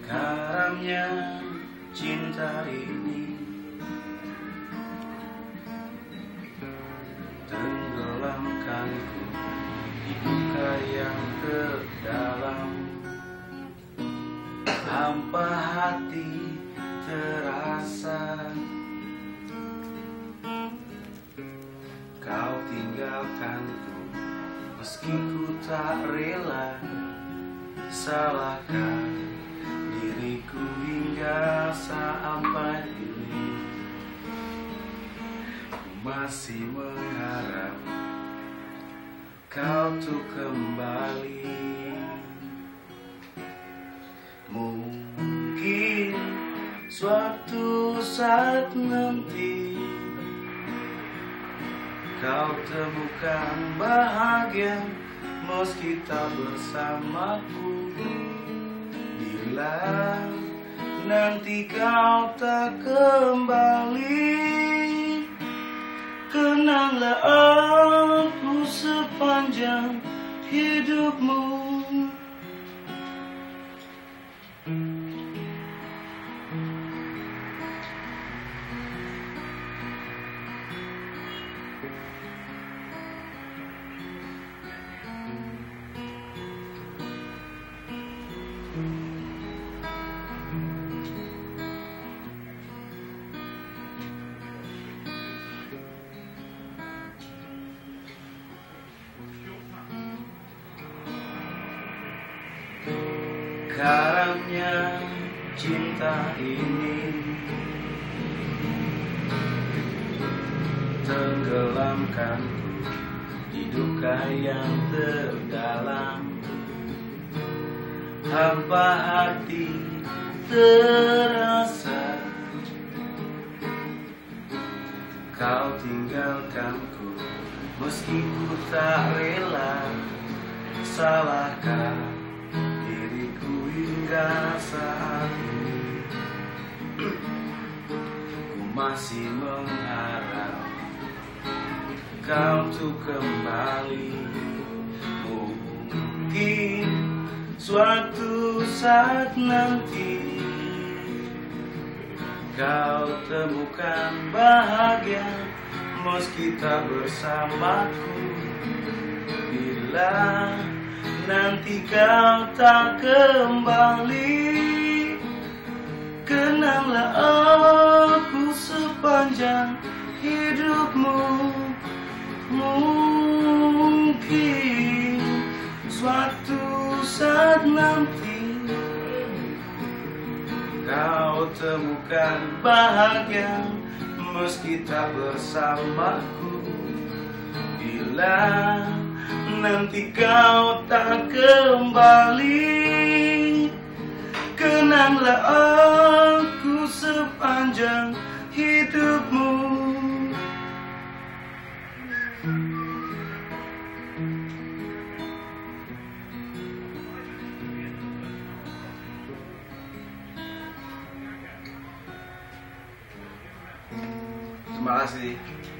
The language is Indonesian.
Karamnya cinta ini tenggelamkanku di duka yang terdalam. Hampa hati terasa, kau tinggalkanku meski ku tak rela. Salahkah diriku hingga sampai ini? Ku masih mengharap kau tuh kembali. Mungkin suatu saat nanti kau temukan bahagia meski tak bersamaku. Bila nanti kau tak kembali, kenanglah aku sepanjang hidupmu. Karamnya cinta ini tenggelamkanku di duka yang terdalam. Hampa hati terasa, kau tinggalkanku meski ku tak rela. Salahkah diriku hingga saat ini? Ku masih mengharap kau tuh kembali. Mungkin suatu saat nanti kau temukan bahagia meski tak bersamaku. Bila nanti kau tak kembali, kenanglah aku sepanjang hidupmu. Mungkin suatu saat nanti kau temukan bahagia meski tak bersamaku. Bila nanti kau tak kembali, kenanglah aku sepanjang hidupmu. Terima kasih.